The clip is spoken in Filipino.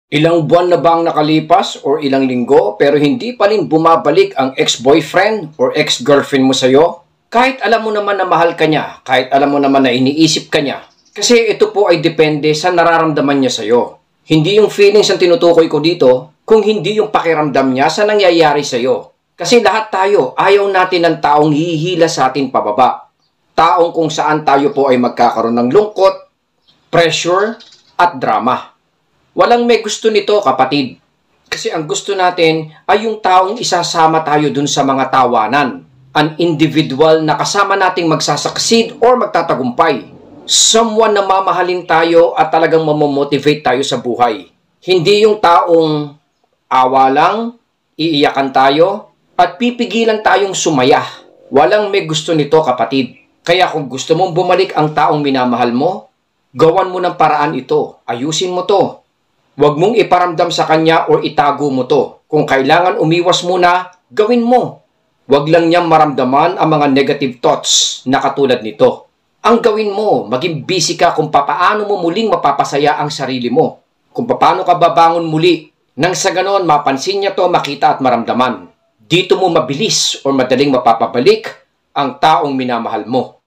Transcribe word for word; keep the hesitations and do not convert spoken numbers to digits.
Ilang buwan na bang nakalipas or ilang linggo pero hindi pa rin bumabalik ang ex-boyfriend or ex-girlfriend mo sa'yo? Kahit alam mo naman na mahal ka niya, kahit alam mo naman na iniisip ka niya. Kasi ito po ay depende sa nararamdaman niya sa'yo. Hindi yung feelings ang tinutukoy ko dito, kung hindi yung pakiramdam niya sa nangyayari sa'yo. Kasi lahat tayo, ayaw natin ng taong hihila sa atin pababa. Taong kung saan tayo po ay magkakaroon ng lungkot, pressure, at drama. Walang may gusto nito, kapatid. Kasi ang gusto natin ay yung taong isasama tayo dun sa mga tawanan. An individual na kasama nating magsasucceed or magtatagumpay. Someone na mamahalin tayo at talagang mamomotivate tayo sa buhay. Hindi yung taong awa lang, iiyakan tayo, at pipigilan tayong sumaya. Walang may gusto nito, kapatid. Kaya kung gusto mong bumalik ang taong minamahal mo, gawan mo ng paraan ito. Ayusin mo to. Huwag mong iparamdam sa kanya o itago mo to. Kung kailangan umiwas muna, gawin mo. Huwag lang niyang maramdaman ang mga negative thoughts na katulad nito. Ang gawin mo, maging busy ka kung papaano mo muling mapapasaya ang sarili mo. Kung paano ka babangon muli. Nang sa ganon, mapansin niya to, makita at maramdaman. Dito mo mabilis o madaling mapapabalik ang taong minamahal mo.